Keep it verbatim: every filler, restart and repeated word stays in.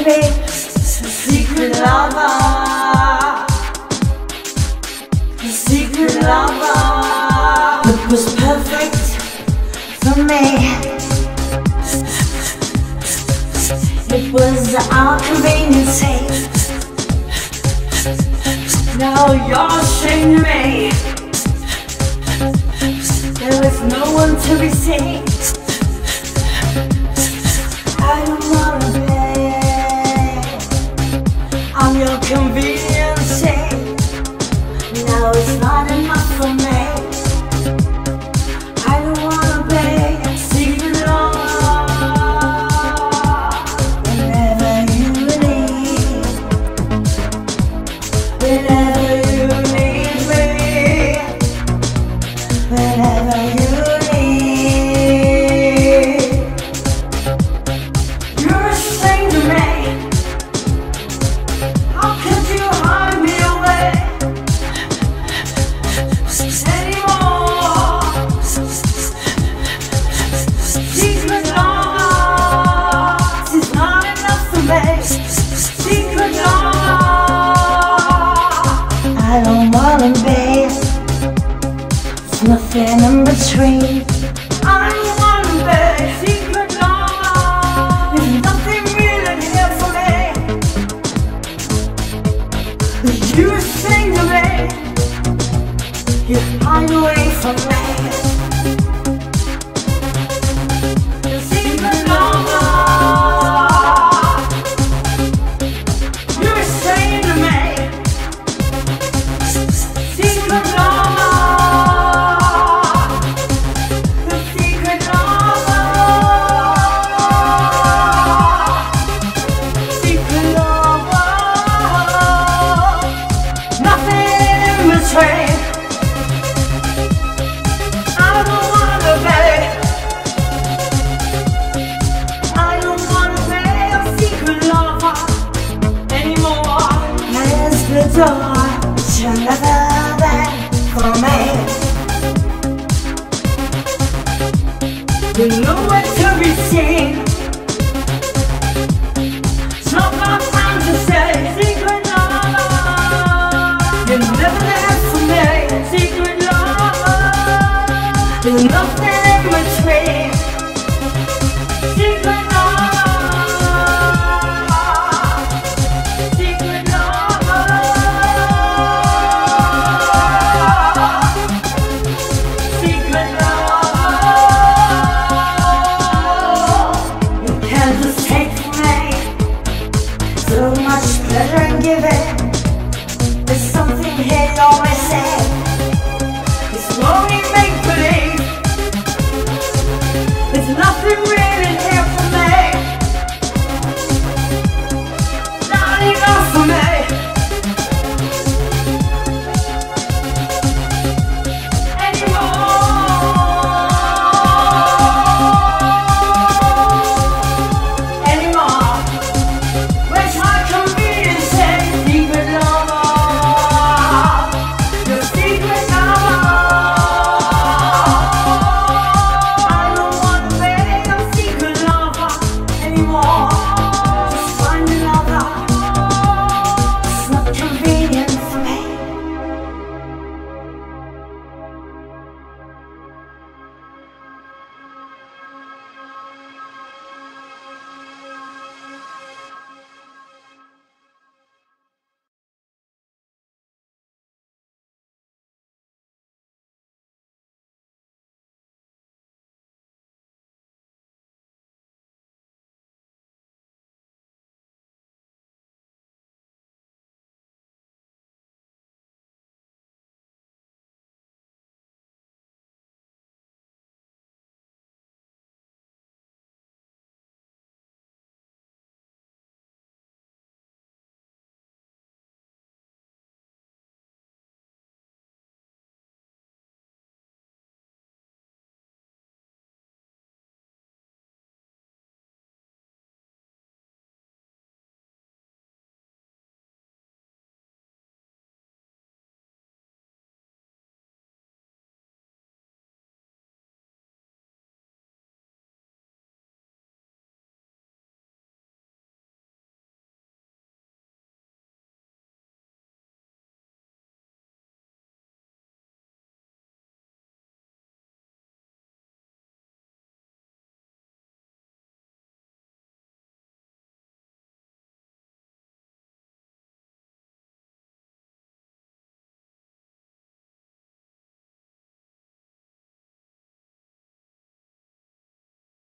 to be a secret lover, a secret lover that was perfect for me. It was our conveniency. Now you're ashamed of me. There is no one to be seen. I don't wanna be on your conveniency. No, it's not enough for me. I don't wanna be a secret lover. Whenever you leave, whenever you need me, whenever you I don't wanna be, there's nothing in between. I don't wanna be secret lover. There's nothing really here for me. You sing to me, you hide away from me. The secret lover. You sing to me. The door to another bed for me. You know what